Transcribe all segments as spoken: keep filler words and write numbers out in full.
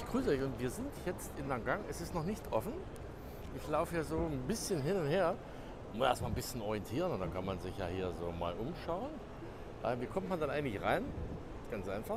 ich grüße euch und wir sind jetzt in Nangang. Es ist noch nicht offen. Ich laufe hier so ein bisschen hin und her. Muss erstmal ein bisschen orientieren und dann kann man sich ja hier so mal umschauen. Äh, wie kommt man dann eigentlich rein? Ganz einfach.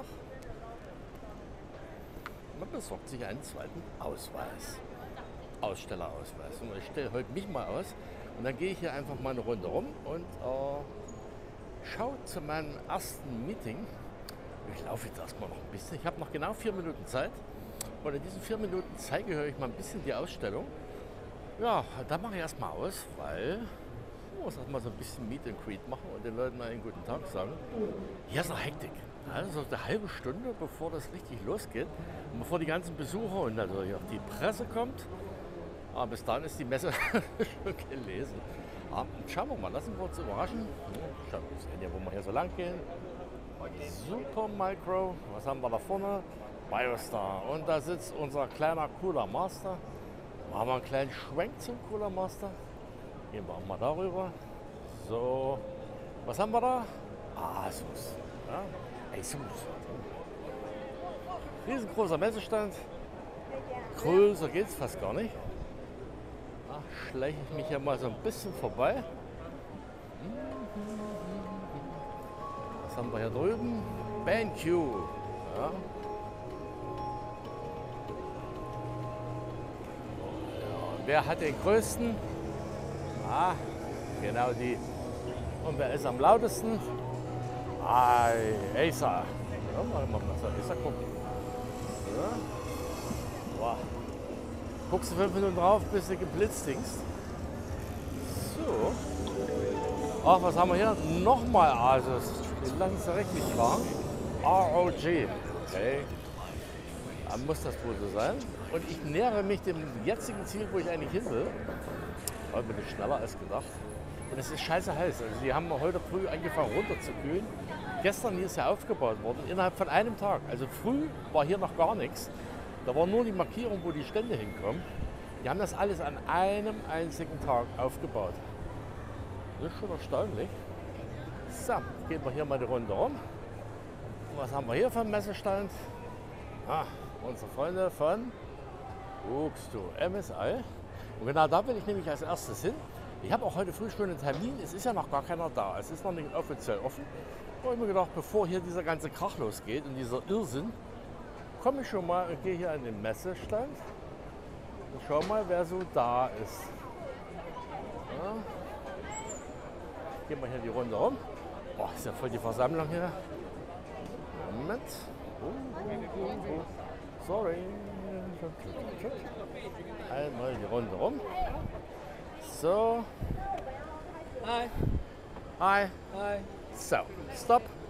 Man besorgt sich einen zweiten Ausweis. Ausstellerausweis. Und ich stelle heute mich mal aus und dann gehe ich hier einfach mal eine Runde rum und äh, schaue zu meinem ersten Meeting. Ich laufe jetzt erstmal noch ein bisschen. Ich habe noch genau vier Minuten Zeit. Und in diesen vier Minuten zeige ich euch mal ein bisschen die Ausstellung. Ja, da mache ich erstmal aus, weil ich muss erstmal so ein bisschen Meet and Greet machen und den Leuten mal einen guten Tag sagen. Hier ist noch Hektik. Also eine halbe Stunde, bevor das richtig losgeht und bevor die ganzen Besucher und natürlich auch die Presse kommt. Aber bis dahin ist die Messe schon gelesen. Aber schauen wir mal, lassen wir uns überraschen. Schauen wir sehen ja, wo wir hier so lang gehen. Super Micro, was haben wir da vorne? Biostar. Und da sitzt unser kleiner Cooler Master. Machen wir einen kleinen Schwenk zum Cooler Master. Gehen wir auch mal darüber. So, was haben wir da? Asus. Ja? Asus. Riesengroßer Messestand. Größer geht es fast gar nicht. Da schleiche ich mich ja mal so ein bisschen vorbei. Was haben wir hier drüben? BenQ. Ja. Wer hat den größten? Ah, genau die. Und wer ist am lautesten? Ah, Acer. Ja, mal mal so Acer gucken. Ja. Boah. Guckst du fünf Minuten drauf, bis du geblitzt dingst. So. Ach, was haben wir hier? Nochmal Asus. Die lassen es direkt nicht fahren. R O G. Okay. Dann muss das wohl so sein. Und ich nähere mich dem jetzigen Ziel, wo ich eigentlich hin will. Heute bin ich schneller als gedacht. Und es ist scheiße heiß. Also die haben heute früh angefangen runterzukühlen. Gestern hier ist ja aufgebaut worden, innerhalb von einem Tag. Also früh war hier noch gar nichts. Da war nur die Markierung, wo die Stände hinkommen. Die haben das alles an einem einzigen Tag aufgebaut. Das ist schon erstaunlich. So, gehen wir hier mal die Runde rum. Und was haben wir hier für einen Messestand? Ah, unsere Freunde von guckst du, M S I. Und genau da will ich nämlich als erstes hin. Ich habe auch heute früh schon einen Termin. Es ist ja noch gar keiner da. Es ist noch nicht offiziell offen. Da habe ich mir gedacht, bevor hier dieser ganze Krach losgeht und dieser Irrsinn, komme ich schon mal und gehe hier an den Messestand und schau mal, wer so da ist. Ja. Gehen wir hier die Runde rum. Boah, ist ja voll die Versammlung hier. Moment. Oh, oh, oh, oh. Sorry. Einmal die Runde rum. So. Hi. Hi. Hi. So, stop.